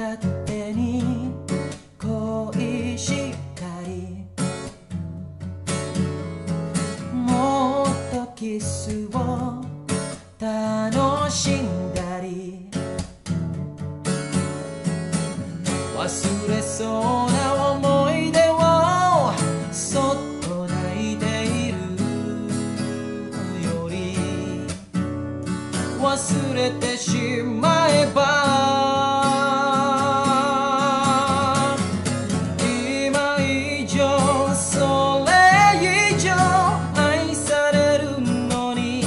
勝手に恋したり、もっとキスを楽しんだり、忘れそうな思い出をそっと泣いているより、忘れてしまえば今以上それ以上愛されるのに、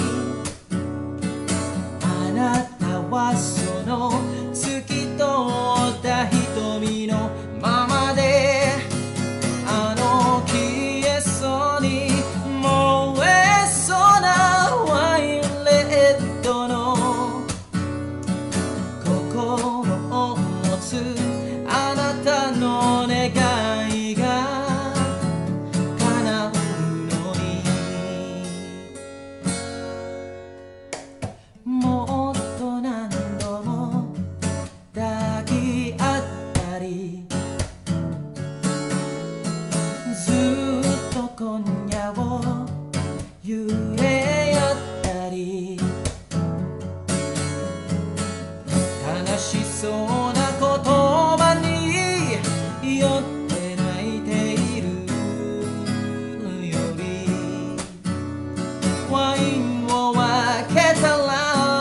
あなたはその透き通った瞳のままで、あの消えそうに燃えそうなワインレッドの心を持つあなたの願いが叶うのに、もっと何度も抱き合ったり、ずっと今夜を揺れ合ったり、悲しそうな言葉に酔って泣いているより、ワインを分けたら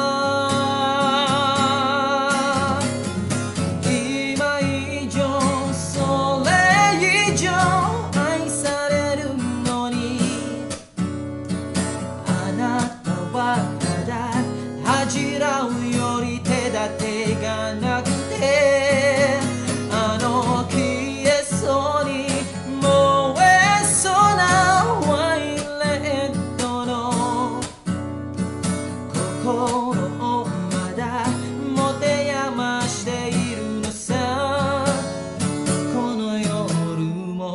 今以上それ以上愛されるのに、あなたはただ恥じらうより手立てがなくて、あの消えそうに燃えそうなワインレッドの心をまだ持て余しているのさ、この夜も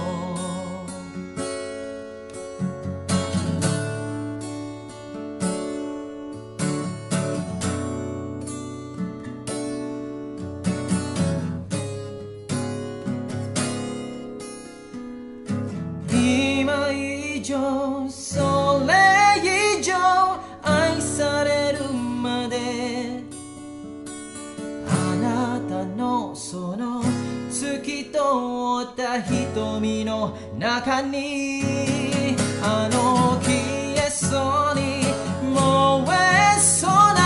今以上それ以上愛されるまで、あなたのその透き通った瞳の中に、あの消えそうに燃えそうな